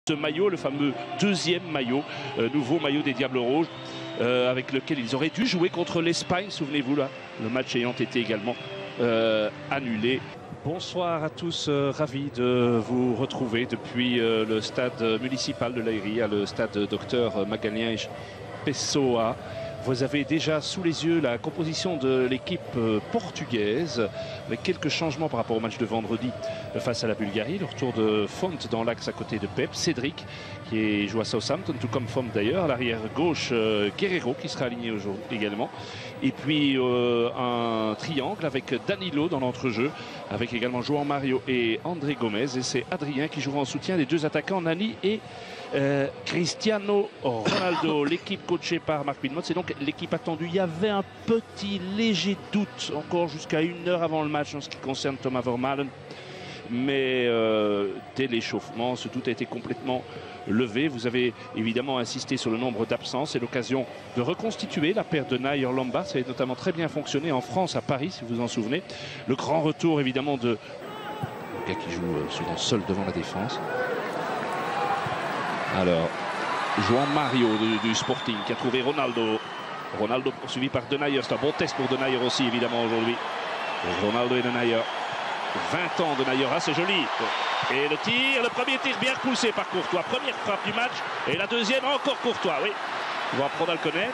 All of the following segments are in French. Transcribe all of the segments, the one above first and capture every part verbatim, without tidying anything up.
Ce maillot, le fameux deuxième maillot, euh, nouveau maillot des Diables Rouges, euh, avec lequel ils auraient dû jouer contre l'Espagne, souvenez-vous là, le match ayant été également euh, annulé. Bonsoir à tous, euh, ravi de vous retrouver depuis euh, le stade municipal de Leiria, le stade Docteur Magalhães Pessoa. Vous avez déjà sous les yeux la composition de l'équipe portugaise avec quelques changements par rapport au match de vendredi face à la Bulgarie. Le retour de Font dans l'axe à côté de Pep, Cédric qui est, joue à Southampton, tout comme Font d'ailleurs. À l'arrière gauche, euh, Guerreiro qui sera aligné aujourd'hui également. Et puis euh, un triangle avec Danilo dans l'entrejeu, avec également João Mario et André Gomes. Et c'est Adrien qui jouera en soutien des deux attaquants, Nani et Euh, Cristiano Ronaldo. L'équipe coachée par Marc Wilmots, c'est donc l'équipe attendue. Il y avait un petit léger doute encore jusqu'à une heure avant le match en ce qui concerne Thomas Vermaelen, mais euh, dès l'échauffement ce doute a été complètement levé. Vous avez évidemment insisté sur le nombre d'absences et l'occasion de reconstituer la paire de Nayer Lombard. Ça a notamment très bien fonctionné en France, à Paris, si vous vous en souvenez. Le grand retour évidemment de le gars qui joue souvent seul devant la défense. Alors, João Mario du, du Sporting qui a trouvé Ronaldo. Ronaldo poursuivi par Denayer. C'est un bon test pour Denayer aussi, évidemment, aujourd'hui. Ronaldo et Denayer. vingt ans de Denayer. Ah, c'est joli. Et le tir, le premier tir bien repoussé par Courtois. Première frappe du match. Et la deuxième, encore Courtois. Oui, on va apprendre à le connaître.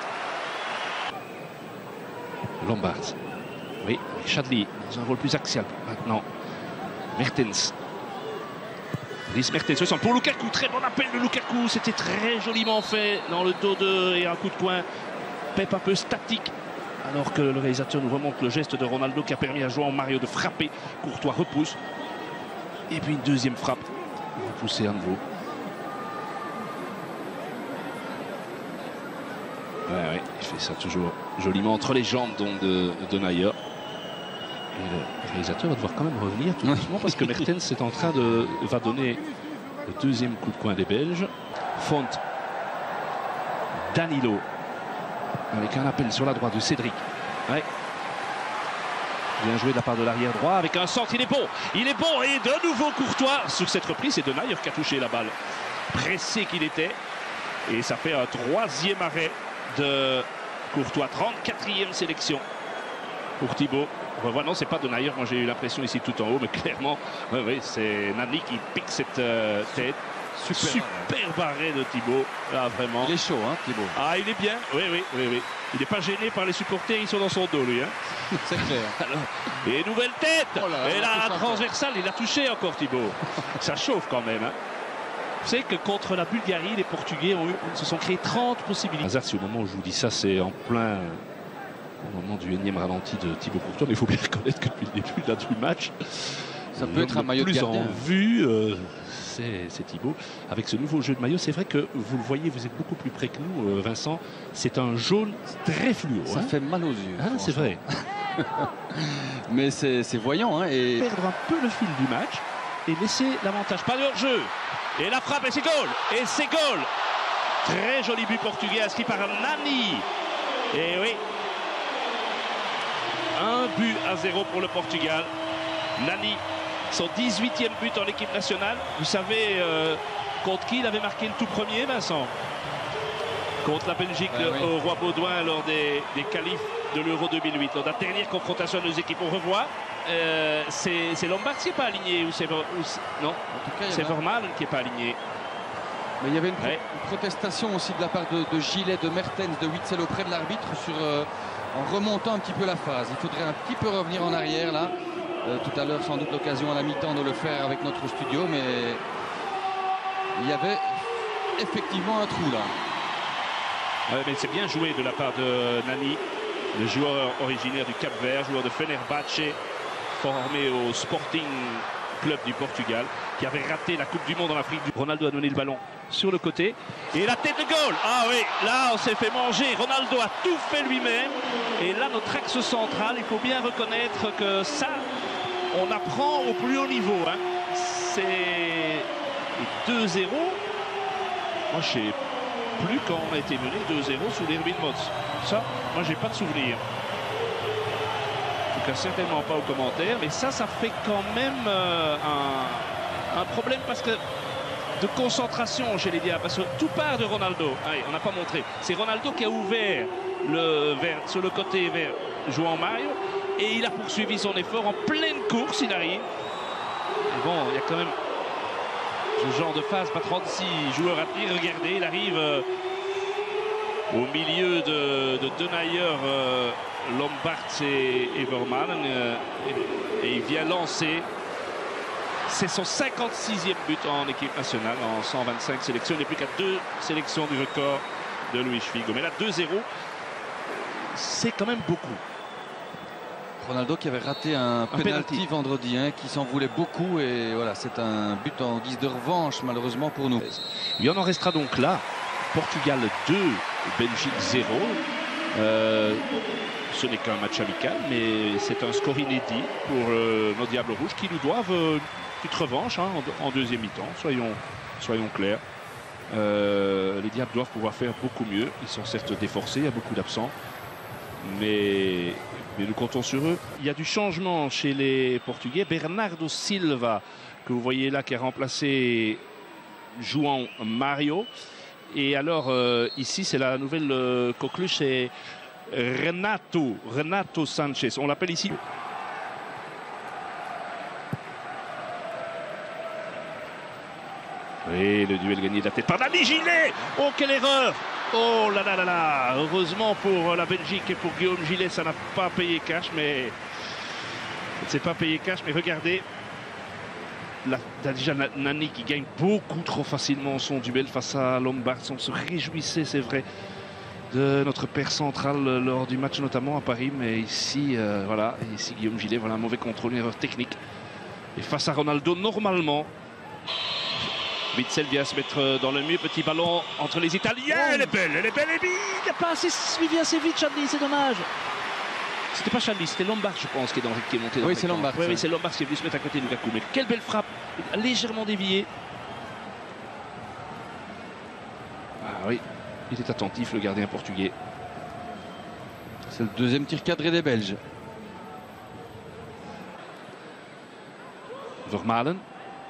Lombard. Oui, Chadli dans un rôle plus axial maintenant. Mertens. Dries Mertens pour Lukaku, très bon appel de Lukaku, c'était très joliment fait dans le dos de et un coup de poing. Pep un peu statique, alors que le réalisateur nous remonte le geste de Ronaldo qui a permis à João Mario de frapper. Courtois repousse. Et puis une deuxième frappe, repoussée à nouveau. Ouais, ouais, il fait ça toujours joliment entre les jambes donc de, de Nayer. Et le réalisateur va devoir quand même revenir tout doucement parce que Mertens est en train de va donner le deuxième coup de poing des Belges. Font, Danilo avec un appel sur la droite de Cédric. Ouais. Bien joué de la part de l'arrière droit avec un centre, il est bon, il est bon et de nouveau Courtois sur cette reprise. C'est Denayer qui a touché la balle, pressé qu'il était, et ça fait un troisième arrêt de Courtois. Trente-quatrième sélection pour Thibaut. Revoit, non, c'est pas Denayer, moi j'ai eu l'impression ici tout en haut, mais clairement, oui, oui, c'est Nani qui pique cette euh, tête. Super, super arrêt de Thibaut, là vraiment. Il est chaud, hein, Thibaut. Ah, il est bien, oui, oui, oui, oui. Il n'est pas gêné par les supporters, ils sont dans son dos, lui. Hein. C'est clair. Alors, et nouvelle tête, oh là, et là, transversale, il a touché encore Thibaut. Ça chauffe quand même. Hein. Vous savez que contre la Bulgarie, les Portugais ont eu, se sont créés trente possibilités. Hazard, si au moment où je vous dis ça, c'est en plein... au moment du énième ralenti de Thibaut Courtois, mais il faut bien reconnaître que depuis le début là, du match, ça peut être un maillot de gardien. Plus en vue, euh, c'est Thibaut. Avec ce nouveau jeu de maillot, c'est vrai que vous le voyez, vous êtes beaucoup plus près que nous, euh, Vincent. C'est un jaune très fluo. Ça hein. fait mal aux yeux. Ah, c'est vrai. Mais c'est voyant. Hein, et... Perdre un peu le fil du match et laisser l'avantage. Pas de hors-jeu. Et la frappe, et c'est goal. Et c'est goal. Très joli but portugais inscrit par Nani. Et oui. Un but à zéro pour le Portugal. Nani, son dix-huitième but en équipe nationale. Vous savez euh, contre qui il avait marqué le tout premier, Vincent? Contre la Belgique ah, le, oui. au Roi Baudouin lors des, des qualifs de l'Euro deux mille huit. Lors de la dernière confrontation de nos équipes, on revoit. Euh, c'est Lombard qui n'est pas aligné ou c'est non, c'est Vermaelen qui n'est pas aligné. Mais il y avait une, pro ouais. une protestation aussi de la part de, de Gillet, de Mertens, de Witsel auprès de l'arbitre sur euh, en remontant un petit peu la phase. Il faudrait un petit peu revenir en arrière là. Euh, tout à l'heure, sans doute l'occasion à la mi-temps de le faire avec notre studio, mais il y avait effectivement un trou là. Ouais, mais c'est bien joué de la part de Nani, le joueur originaire du Cap-Vert, joueur de Fenerbahçe, formé au Sporting Club du Portugal, qui avait raté la Coupe du Monde en Afrique. Ronaldo a donné le ballon sur le côté et la tête de goal. Ah oui, là on s'est fait manger. Ronaldo a tout fait lui-même. Et là notre axe central, il faut bien reconnaître que ça, on apprend au plus haut niveau. Hein. C'est deux zéro. Moi je sais plus quand on a été mené deux zéro sous les Wilmots. Ça, moi j'ai pas de souvenir. Certainement pas aux commentaires, mais ça, ça fait quand même euh, un, un problème parce que de concentration chez les Diables, parce que tout part de Ronaldo. Allez, on n'a pas montré. C'est Ronaldo qui a ouvert le, vers, sur le côté vers João Mario, et il a poursuivi son effort en pleine course. Il arrive. Et bon, il y a quand même ce genre de phase, pas trente-six joueurs à pied. Regardez, il arrive euh, au milieu de, de Denayer, euh, Lombards et, et Vermaelen, euh, et, et il vient lancer. C'est son cinquante-sixième but en équipe nationale en cent vingt-cinq sélections. Il n'est plus qu'à deux sélections du record de Luis Figo. Mais là, deux zéro, c'est quand même beaucoup. Ronaldo qui avait raté un, un penalty, penalty vendredi, hein, qui s'en voulait beaucoup. Et voilà, c'est un but en guise de revanche, malheureusement pour nous. Il en restera donc là. Portugal deux, Belgique zéro. Euh, ce n'est qu'un match amical, mais c'est un score inédit pour euh, nos Diables Rouges qui nous doivent euh, une petite revanche hein, en, en deuxième mi-temps, soyons, soyons clairs. Euh, les Diables doivent pouvoir faire beaucoup mieux. Ils sont certes déforcés, il y a beaucoup d'absents, mais, mais nous comptons sur eux. Il y a du changement chez les Portugais. Bernardo Silva, que vous voyez là, qui a remplacé João Mario. Et alors, euh, ici, c'est la nouvelle euh, coqueluche, c'est Renato, Renato Sanchez. On l'appelle ici. Et le duel gagné de la tête par Dani Gillet. Oh, quelle erreur! Oh là là là là! Heureusement pour la Belgique et pour Guillaume Gillet, ça n'a pas payé cash, mais c'est pas payé cash. Mais regardez, là, déjà Nani qui gagne beaucoup trop facilement son duel face à Lombards. On se réjouissait, c'est vrai, de notre père central lors du match, notamment à Paris. Mais ici, euh, voilà, ici Guillaume Gillet, voilà un mauvais contrôle, une erreur technique. Et face à Ronaldo, normalement, Witsel vient se mettre dans le mur, petit ballon entre les Italiens. Oh. Elle est belle, elle est belle, et il n'a pas assez suivi assez vite, Chadli, c'est dommage. C'était pas Chadli, c'était Lombard, je pense, qui est, dans, qui est monté dans oui, le c'est Lombard. Oui, oui, c'est Lombard qui est venu se mettre à côté de Lukaku. Mais quelle belle frappe, légèrement déviée. Ah oui, il est attentif, le gardien portugais. C'est le deuxième tir cadré des Belges. Vermaelen.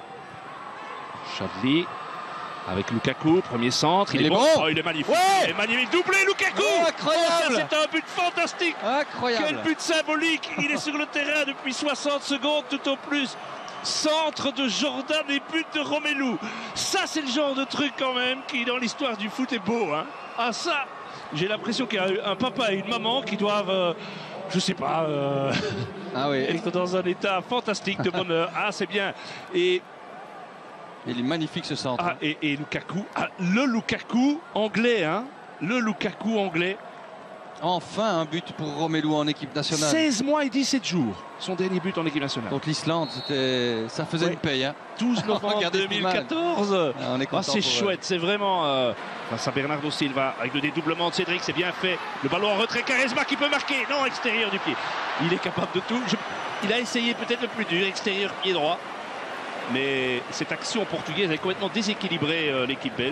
Chadli avec Lukaku, premier centre, il, il est, est bon, bon. Oh, il est magnifique, ouais, il est magnifique, doublé Lukaku, oh, incroyable, oh, c'est un but fantastique, incroyable, quel but symbolique, il est sur le terrain depuis soixante secondes tout au plus, centre de Jordan et but de Romelu, ça c'est le genre de truc quand même qui dans l'histoire du foot est beau, hein. Ah ça, j'ai l'impression qu'il y a un papa et une maman qui doivent, euh, je sais pas, euh, ah oui. être dans un état fantastique de bonheur, ah c'est bien, et il est magnifique ce centre. Ah, et, et Lukaku, ah, le Lukaku anglais, hein, le Lukaku anglais. Enfin un but pour Romelu en équipe nationale. seize mois et dix-sept jours, son dernier but en équipe nationale. Donc l'Islande, ça faisait ouais. une paye. Hein. douze novembre deux mille quatorze. Ah, ah, c'est chouette, c'est vraiment... Euh, face à Bernardo Silva, avec le dédoublement de Cédric, c'est bien fait. Le ballon en retrait, Quaresma qui peut marquer. Non, extérieur du pied. Il est capable de tout. Je... Il a essayé peut-être le plus dur, extérieur pied droit. Mais cette action portugaise a complètement déséquilibré euh, l'équipe belge.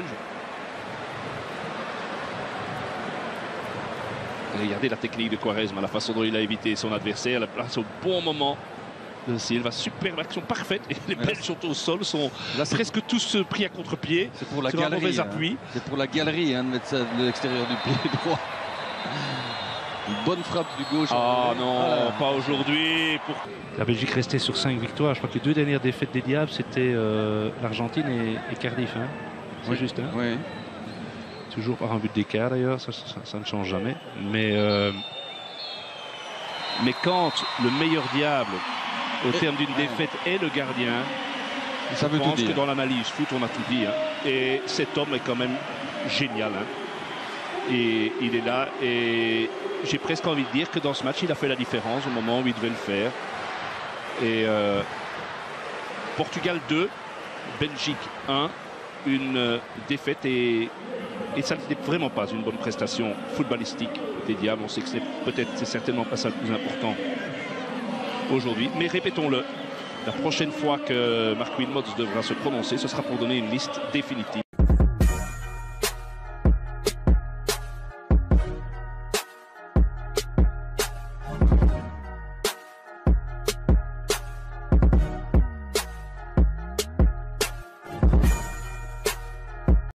Regardez la technique de Quaresma, la façon dont il a évité son adversaire, la place au bon moment de Silva. Superbe action parfaite. Et les Belges sont au sol, sont là, presque tous pris à contre-pied. C'est pour la galerie. Hein. C'est pour la galerie hein, de mettre ça de l'extérieur du pied droit. Une bonne frappe du gauche. Ah non, ah pas aujourd'hui. Pour... La Belgique restait sur cinq victoires. Je crois que les deux dernières défaites des Diables, c'était euh, l'Argentine et, et Cardiff. Hein. C'est oui. juste. Hein. Oui. Toujours par un but d'écart d'ailleurs, ça, ça, ça ne change jamais. Mais, euh, mais quand le meilleur Diable, au et, terme d'une ah, défaite, est le gardien, ça je veut pense tout dire. que dans l'analyse foot, on a tout dit. Hein. Et cet homme est quand même génial. Hein. Et il est là et j'ai presque envie de dire que dans ce match il a fait la différence au moment où il devait le faire. Et euh, Portugal deux, Belgique un, une euh, défaite et, et ça n'était vraiment pas une bonne prestation footballistique des Diables. On sait que c'est peut-être c'est certainement pas ça le plus important aujourd'hui, mais répétons-le, la prochaine fois que Marc Wilmots devra se prononcer, ce sera pour donner une liste définitive.